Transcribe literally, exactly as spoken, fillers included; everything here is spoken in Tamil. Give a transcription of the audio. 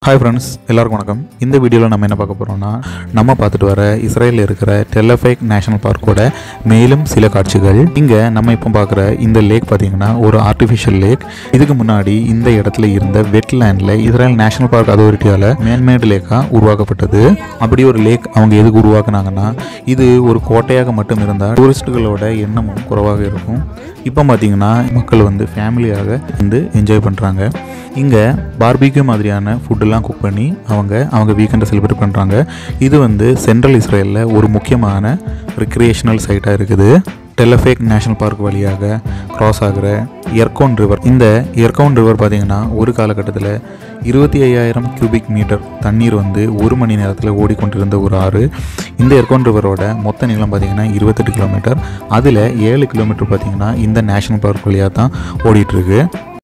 ஹாய் ஃப்ரெண்ட்ஸ், எல்லாருக்கும் வணக்கம். இந்த வீடியோவில் நம்ம என்ன பார்க்க போகிறோம்னா, நம்ம பார்த்துட்டு வர இஸ்ரேலில் இருக்கிற டெல்லஃபேக் நேஷனல் பார்க்கோட மேலும் சில காட்சிகள். இங்கே நம்ம இப்போ பார்க்குற இந்த லேக் பார்த்தீங்கன்னா ஒரு ஆர்டிஃபிஷியல் லேக். இதுக்கு முன்னாடி இந்த இடத்துல இருந்த வெட்லேண்டில் இஸ்ரேல் நேஷனல் பார்க் அத்தாரிட்டியால் மேன்மேடு லேக்காக உருவாக்கப்பட்டது. அப்படி ஒரு லேக் அவங்க எதுக்கு உருவாக்குனாங்கன்னா, இது ஒரு கோட்டையாக மட்டும் இருந்தால் டூரிஸ்ட்டுகளோட எண்ணமும் குறைவாக இருக்கும். இப்போ பார்த்தீங்கன்னா மக்கள் வந்து ஃபேமிலியாக வந்து என்ஜாய் பண்ணுறாங்க. இங்கே பார்பிக்யூ மாதிரியான ஃபுட்டெல்லாம் குக் பண்ணி அவங்க அவங்க வீக்கெண்டை செலிப்ரேட் பண்ணுறாங்க. இது வந்து சென்ட்ரல் இஸ்ரேலில் ஒரு முக்கியமான ரிக்ரியேஷனல் சைட்டாக இருக்குது. டெல்லஃபேக் நேஷனல் பார்க் வழியாக க்ராஸ் ஆகிற எர்கோன் ரிவர். இந்த எர்கோன் ரிவர் பார்த்திங்கன்னா ஒரு காலகட்டத்தில் இருபத்தி ஐயாயிரம் கியூபிக் மீட்டர் தண்ணீர் வந்து ஒரு மணி நேரத்தில் ஓடிக்கொண்டிருந்த ஒரு ஆறு. இந்த எர்கோன் ரிவரோட மொத்த நீளம் பார்த்திங்கன்னா இருபத்தெட்டு கிலோமீட்டர். அதில் ஏழு கிலோமீட்டர் பார்த்திங்கன்னா இந்த நேஷனல் பார்க் வழியாக தான் ஓடிட்டுருக்கு.